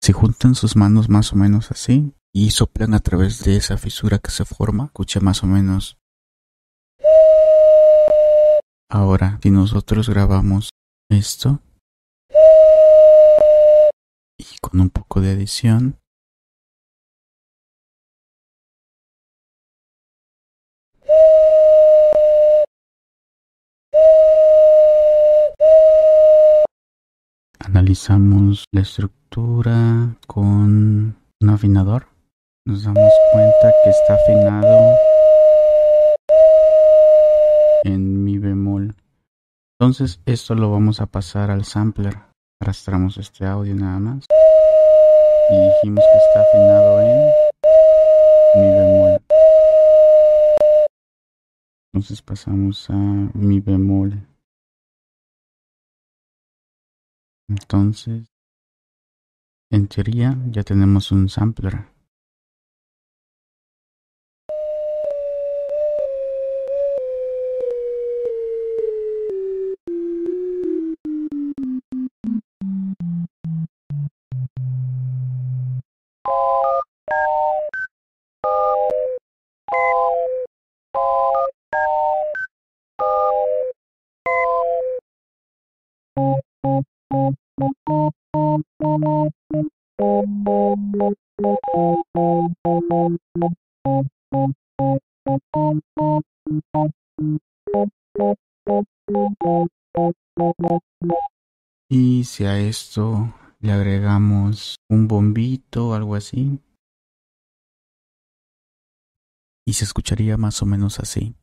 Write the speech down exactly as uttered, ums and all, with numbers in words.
Si juntan sus manos más o menos así y soplan a través de esa fisura que se forma, escucha más o menos. Ahora, si nosotros grabamos esto y con un poco de adición, analizamos la estructura con un afinador, nos damos cuenta que está afinado en mi bemol. Entonces esto lo vamos a pasar al sampler. Arrastramos este audio nada más y dijimos que está afinado en mi bemol. Entonces pasamos a mi bemol. Entonces, en teoría ya tenemos un sampler. Y si a esto le agregamos un bombito o algo así, y se escucharía más o menos así.